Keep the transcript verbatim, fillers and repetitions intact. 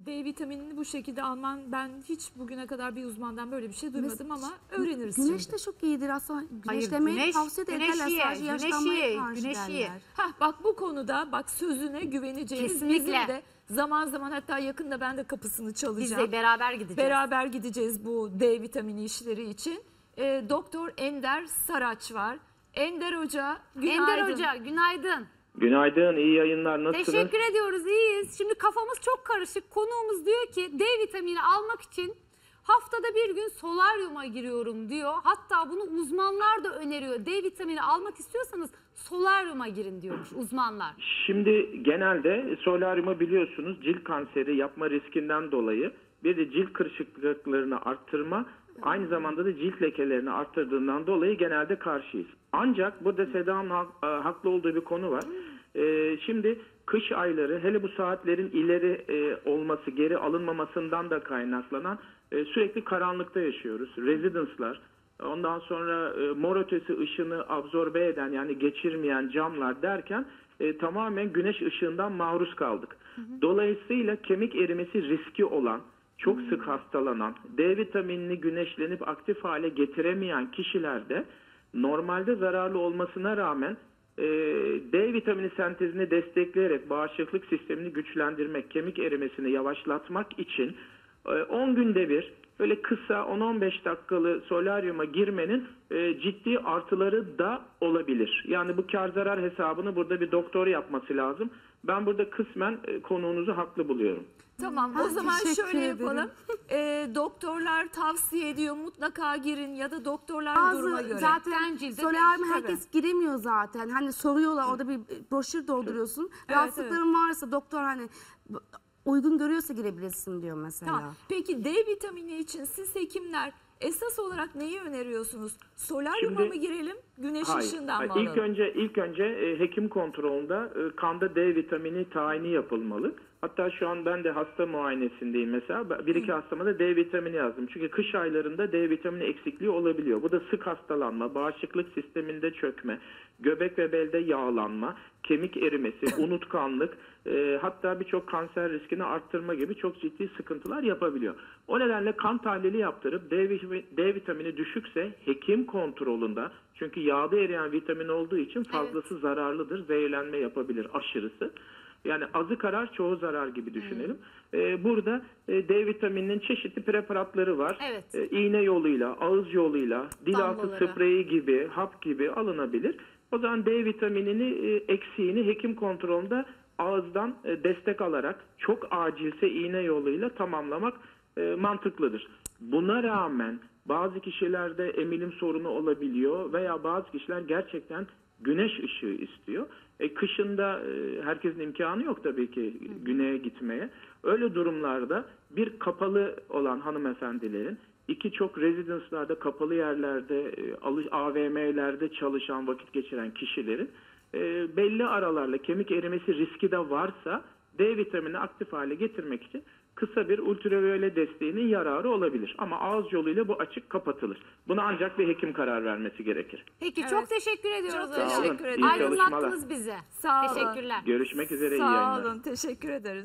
D vitaminini bu şekilde alman, ben hiç bugüne kadar bir uzmandan böyle bir şey duymadım ama öğreniriz Güneş şimdi. de çok iyidir aslında. Hayır, Güneşlemeyi güneş- tavsiye güneş ederler. iyi, Sadece güneş yaşlanmaya iyi, karşı güneş iyi. derler. Hah, bak bu konuda bak sözüne güveneceğimiz, Kesinlikle. bizim de zaman zaman, hatta yakında ben de kapısını Biz çalacağım. de beraber gideceğiz. Beraber gideceğiz bu D vitamini işleri için. Ee, Doktor Ender Saraç var. Ender Hoca, günaydın. Ender Hoca günaydın. Günaydın, iyi yayınlar. Nasılsınız? Teşekkür ediyoruz, iyiyiz. Şimdi kafamız çok karışık. Konuğumuz diyor ki D vitamini almak için haftada bir gün solaryuma giriyorum diyor. Hatta bunu uzmanlar da öneriyor. D vitamini almak istiyorsanız solaryuma girin diyormuş uzmanlar. Şimdi genelde solaryumu biliyorsunuz cilt kanseri yapma riskinden dolayı, bir de cilt kırışıklıklarını arttırma, aynı zamanda da cilt lekelerini arttırdığından dolayı genelde karşıyız. Ancak burada Seda'nın ha haklı olduğu bir konu var. Ee, şimdi kış ayları, hele bu saatlerin ileri e, olması, geri alınmamasından da kaynaklanan e, sürekli karanlıkta yaşıyoruz. Residence'lar, ondan sonra e, mor ötesi ışını absorbe eden, yani geçirmeyen camlar derken e, tamamen güneş ışığından maruz kaldık. Dolayısıyla kemik erimesi riski olan, çok sık hastalanan, D vitaminini güneşlenip aktif hale getiremeyen kişilerde normalde zararlı olmasına rağmen e, D vitamini sentezini destekleyerek bağışıklık sistemini güçlendirmek, kemik erimesini yavaşlatmak için e, on günde bir böyle kısa on on beş dakikalı solaryuma girmenin e, ciddi artıları da olabilir. Yani bu kar zarar hesabını burada bir doktor yapması lazım. Ben burada kısmen e, konuğunuzu haklı buluyorum. Tamam, Ha, o zaman teşekkür şöyle ederim. yapalım. Ee, doktorlar tavsiye ediyor, mutlaka girin, ya da doktorlar duruma Bazı göre. zaten Cilde solaryuma değişir herkes giremiyor zaten. Hani soruyorlar, orada bir broşür dolduruyorsun. Rahatsızlıkların varsa doktor hani uygun görüyorsa girebilirsin diyor mesela. Tamam. Peki D vitamini için siz hekimler esas olarak neyi öneriyorsunuz? Solaryuma Şimdi- mı girelim, güneş Hayır. ışığından Hayır. mı İlk alalım? önce ilk önce e, hekim kontrolünde e, kanda D vitamini tayini yapılmalı. Hatta şu an ben de hasta muayenesindeyim mesela. Bir iki hastama da D vitamini yazdım. Çünkü kış aylarında D vitamini eksikliği olabiliyor. Bu da sık hastalanma, bağışıklık sisteminde çökme, göbek ve belde yağlanma, kemik erimesi, unutkanlık, e, hatta birçok kanser riskini arttırma gibi çok ciddi sıkıntılar yapabiliyor. O nedenle kan tahlili yaptırıp D, D vitamini düşükse hekim kontrolünde, çünkü yağda eriyen vitamin olduğu için fazlası zararlıdır, zehirlenme yapabilir aşırısı. Yani azı karar çoğu zarar gibi düşünelim. Ee, burada e, D vitamininin çeşitli preparatları var. Evet. Ee, iğne yoluyla, ağız yoluyla, dil altı Damlaları. spreyi gibi, hap gibi alınabilir. O zaman D vitaminini e, eksiğini hekim kontrolünde ağızdan e, destek alarak, çok acilse iğne yoluyla tamamlamak e, mantıklıdır. Buna rağmen bazı kişilerde emilim sorunu olabiliyor veya bazı kişiler gerçekten güneş ışığı istiyor. E, kışında e, herkesin imkanı yok tabii ki güneye gitmeye. Öyle durumlarda bir kapalı olan hanımefendilerin, iki çok rezidanslarda, kapalı yerlerde, e, A V M'lerde çalışan, vakit geçiren kişilerin e, belli aralarla kemik erimesi riski de varsa D vitamini aktif hale getirmek için kısa bir ultraviyole desteğinin yararı olabilir. Ama ağız yoluyla bu açık kapatılır. Buna ancak bir hekim karar vermesi gerekir. Peki Evet. çok teşekkür ediyoruz Çok hocam. teşekkür ederim. İyi Aydınlattınız çalışmalar. bizi. Sağ olun. Teşekkürler. Görüşmek üzere, iyi Sağ yayınlar. olun, teşekkür ederiz.